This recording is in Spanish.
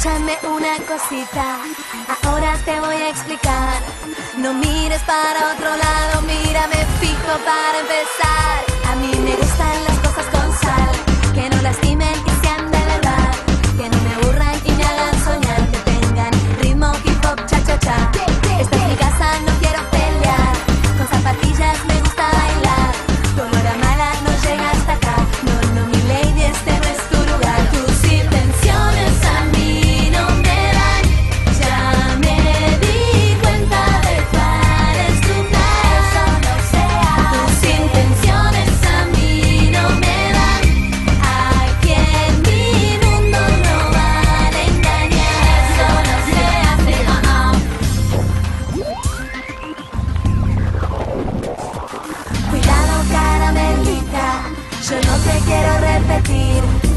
Escúchame una cosita, ahora te voy a explicar. No mires para otro lado, mírame fijo para empezar. A mí me gustan las cosas con sal, que no lastimen y sean de verdad, que no me aburran y me hagan soñar, que tengan ritmo, hip hop, cha cha cha. Esta es mi casa, no quiero pelear, con zapatillas me gusta bailar. Tu olor a mala no llega hasta acá, no, no, mi lady, este no es tu lugar. Tus intenciones a mí no me dan, ya me di cuenta de cuál es tu plan. Eso no se hace. Tus intenciones a mí no me dan, aquí en mi mundo no van a engañar. Eso no se hace, Cuidado, caramelita, yo no te quiero repetir.